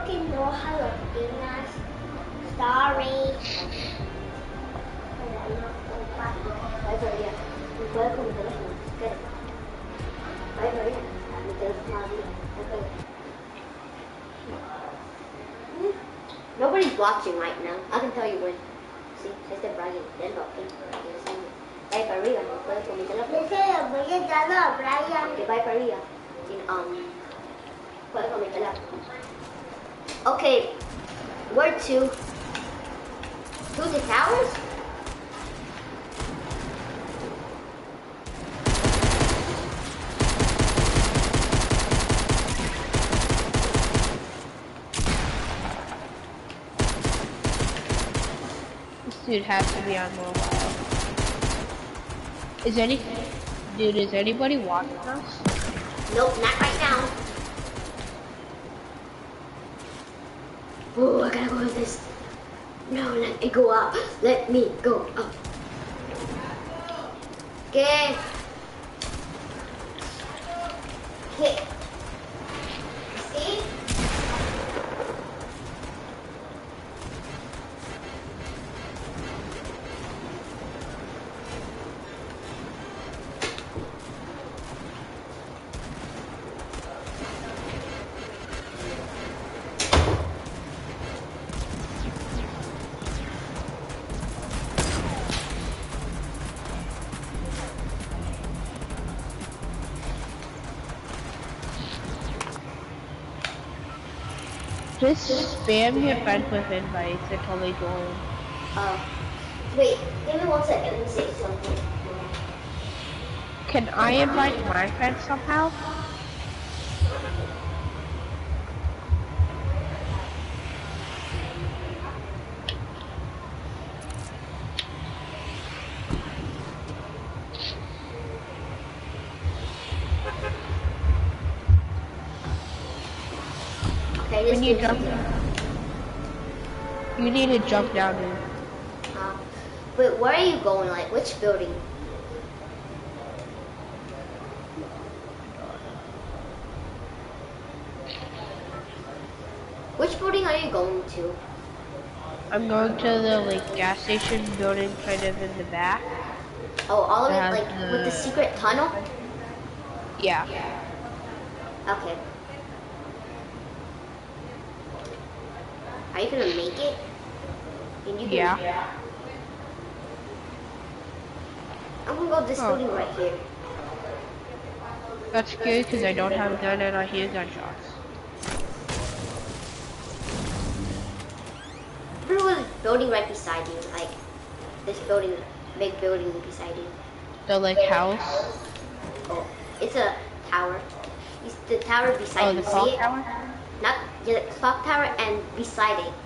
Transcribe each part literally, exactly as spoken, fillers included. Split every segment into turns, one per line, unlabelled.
fucking know how to do that. Sorry. Vai Maria, não pode comer telefone. Quer? Vai Maria, no telefone. Nobody's watching right now. I can tell you when. See, it's the Brian. They're talking. Bye Maria, no puede comer telefone. Dice voy a llamar a Brian. Okay, bye Maria. Um, puede comer telefone. Okay, where to? To the towers?
Dude has to be on mobile. Is any dude? Is anybody watching us?
Nope, not right now. Oh, I gotta go with this. No, let me go up. Let me go up. Okay. Okay. See?
Just spam your friends with invites until they join.
Uh, wait, give me one second. Let me say something.
Can I invite my friends somehow?
Okay,
When you jump, you need to jump down there.
Uh, wait, where are you going? Like, which building? Which building are you going to?
I'm going to the like gas station building, kind of in the back.
Oh, all of it,
Have
like
the-
with the secret tunnel?
Yeah.
Okay. Are you gonna make it? And you can,
Yeah.
I'm gonna go this
Oh.
building right here.
That's good because I don't have a gun and I hear gunshots.
There was a building right beside you, like this building, big building beside you.
The like house.
Oh, it's a tower. It's the tower beside
Oh,
you.
the
See
clock
it?
tower.
Not yeah, the clock tower, and beside it.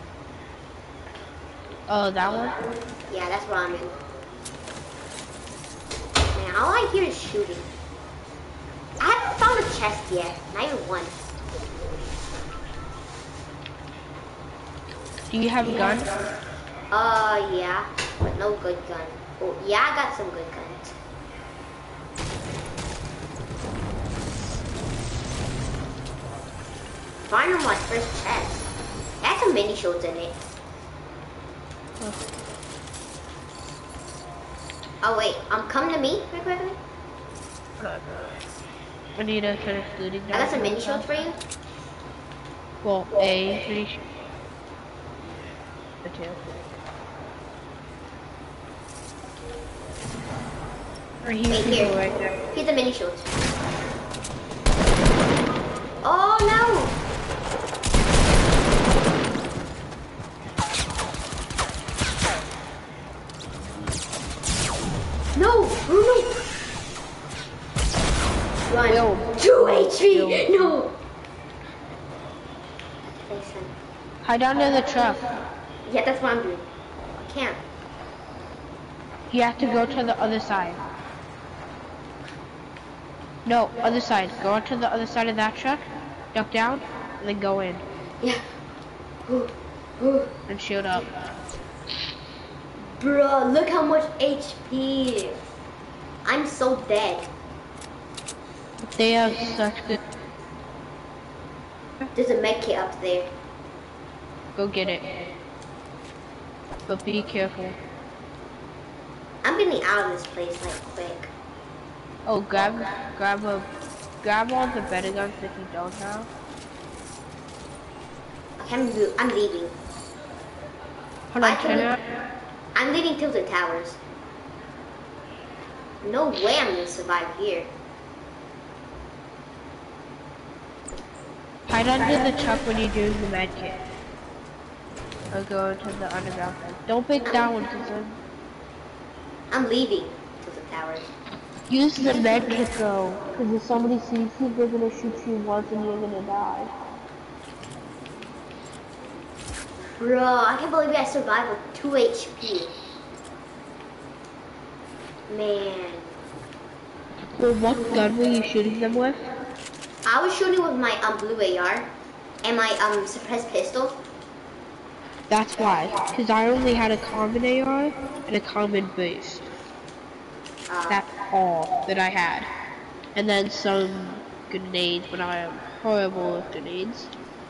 Oh, that one.
Yeah, that's where I'm in. Man, all I hear is shooting. I haven't found a chest yet, not even one.
Do you have a gun?
Uh, yeah, but no good gun. Oh, yeah, I got some good guns. Find my first chest. That's some mini shields in it. Oh wait, um, come to me real quickly.
I need to finish looting.
I got some mini shields for you.
Well, a mini shield. The two. Right here,
Wait,
people
here.
right there.
Here's the mini shields. Oh no! No! Oh no! Run.
Yo.
two H P!
Yo.
No! Listen.
Hide under the truck.
Yeah, that's what I'm doing. I can't.
You have to go to the other side. No, other side. Go to the other side of that truck, duck down, and then go in.
Yeah. Ooh, ooh.
And shield up.
Bro, look how much H P. I'm so dead.
They have such good.
There's a med kit up there.
Go get it. But be careful.
I'm getting out of this place like quick.
Oh, grab, grab a, grab all the better guns that you don't have.
Okay, I'm, I'm leaving.
Hold on, Kenna.
I'm leaving Tilted Towers. No way I'm gonna survive here.
Hide under the truck when you're doing the med kit. Or go to the underground. Don't pick that one, cause then
I'm leaving Tilted Towers.
use the med kit though, cause if somebody sees you, they're gonna shoot you once and you're gonna die.
Bro, I can't believe I survived with two H P. Man.
Well, what gun were you shooting them with?
I was shooting with my um, blue A R and my um suppressed pistol.
That's why, cause I only had a common A R and a common boost.
Uh,
That's all that I had. And then some grenades, but I am horrible with grenades.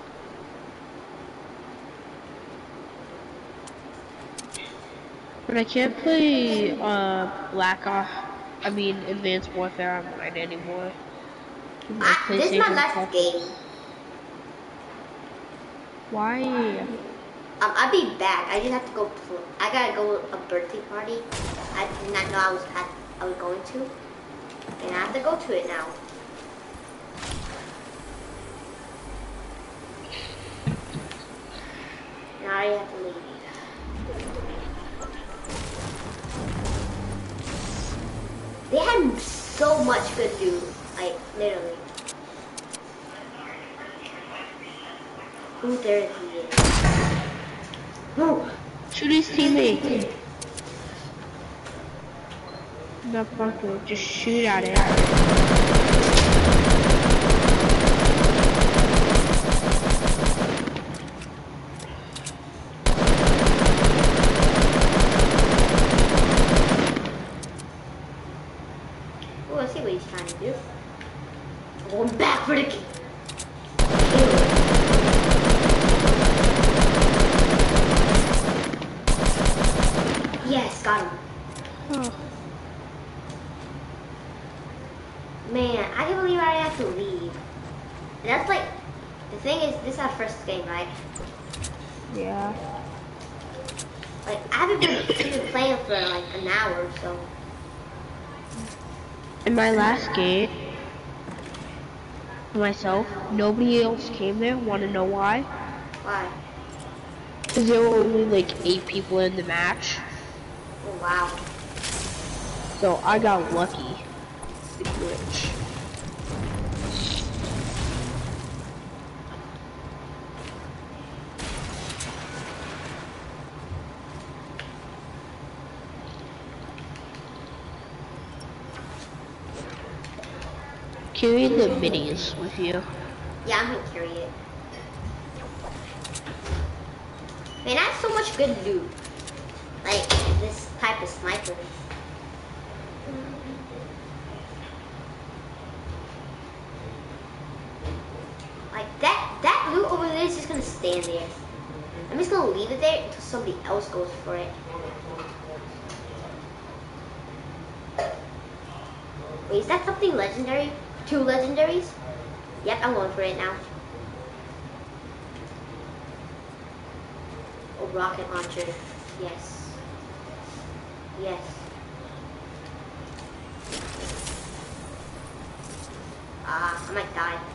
But I can't play uh, Black Ops, I mean Advanced Warfare Online anymore.
I, this is my last game.
Why?
Um, I'll be back. I just have to go. I gotta go to a birthday party. I did not know I was at, I was going to, and I have to go to it now. Now I have to leave. They had so much good loot, like literally. Ooh, there he is. No.
Shoot his teammate. No, fuck it. Just shoot at it.
Oh, I see what he's trying to do. Going back for the kill. Yes, got him.
Oh.
Man, I can't believe I have to leave. And that's like, the thing is, this is our first game, right?
Yeah.
Like, I haven't been, been playing for like an hour or so.
In my last game, for myself, nobody else came there. Want to know why?
Why?
Because there were only like eight people in the match.
Oh, wow.
So I got lucky. The glitch. Carry the minis with you.
Yeah, I'm gonna carry it. Man, I have so much good loot. Like, this type of sniper. Like, that, that loot over there is just gonna stand there. I'm just gonna leave it there until somebody else goes for it. Wait, is that something legendary? Two legendaries? Yep, I'm going for it now. Oh, rocket launcher. Yes. Yes. Ah, I might die.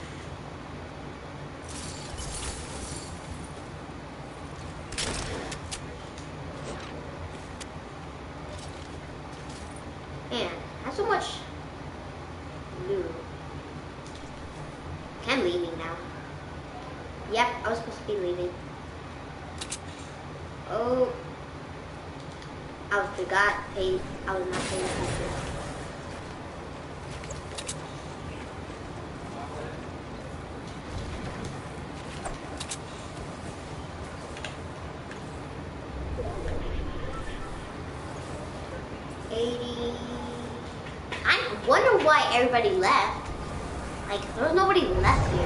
Man, I have so much loot. Okay, I'm leaving now. Yep, I was supposed to be leaving. Oh. I forgot pay I was not paying attention. Eighty. I wonder why everybody left. Like, there was nobody left here.